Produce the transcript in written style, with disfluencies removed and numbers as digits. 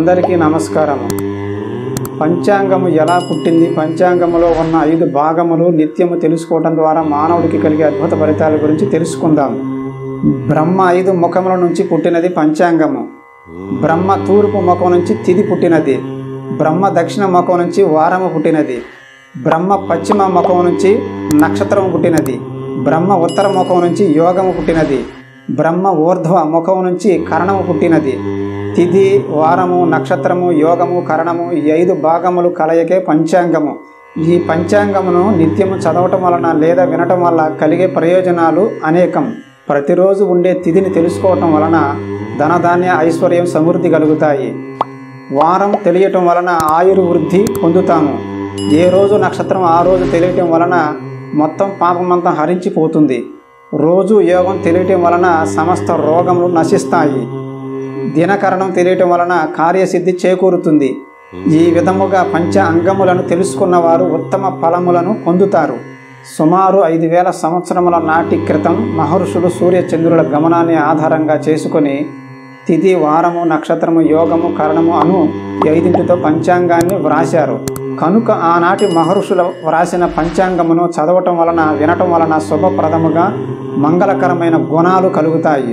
అందరికీ నమస్కారము. పంచాంగము ఎలా పుట్టింది, పంచాంగములో ఉన్న 5 భాగములు నిత్యము తెలుసుకోవడం ద్వారా మానవుడికి కలిగే అద్భుత ఫలితాల గురించి తెలుసుకుందాం. బ్రహ్మ 5 ముఖముల నుంచి పుట్టినది పంచాంగము. బ్రహ్మ తూర్పు ముఖం నుంచి తిథి పుట్టినది. బ్రహ్మ దక్షిణ ముఖం నుంచి వారము పుట్టినది. బ్రహ్మ పశ్చిమ ముఖం నుంచి నక్షత్రము పుట్టినది. బ్రహ్మ ఉత్తర ముఖం నుంచి యోగము పుట్టినది. బ్రహ్మ ఊర్ధ్వ ముఖం నుంచి కరణము పుట్టినది. తిథి, వారము, నక్షత్రము, యోగము, కరణము ఈ 5 భాగములు కలయికే పంచాంగము. ఈ పంచాంగమును నిత్యము చదవటం వలన లేదా వినటం వల్ల కలిగే ప్రయోజనాలు అనేకం. ప్రతిరోజు ఉండే తిథిని తెలుసుకోవటం వలన ధనధాన్య ఐశ్వర్యం సమృద్ధి కలుగుతాయి. వారం తెలియటం వలన ఆయుర్వృద్ధి పొందుతాము. ఏ రోజు నక్షత్రం ఆ రోజు తెలియటం వలన మొత్తం పాపమంతా హరించిపోతుంది. రోజు యోగం తెలియటం వలన సమస్త రోగములు నశిస్తాయి. దినకరణం తెలియటం వలన కార్యసిద్ధి చేకూరుతుంది. ఈ విధముగా పంచ అంగములను తెలుసుకున్నవారు ఉత్తమ ఫలములను పొందుతారు. సుమారు 5000 సంవత్సరముల నాటి క్రితం మహర్షులు సూర్యచంద్రుల గమనాన్ని ఆధారంగా చేసుకుని తిథి, వారము, నక్షత్రము, యోగము, కరణము అను 5తో పంచాంగాన్ని వ్రాశారు. కనుక ఆనాటి మహర్షుల వ్రాసిన పంచాంగమును చదవటం వలన వినటం వలన శుభప్రదముగా మంగళకరమైన గుణాలు కలుగుతాయి.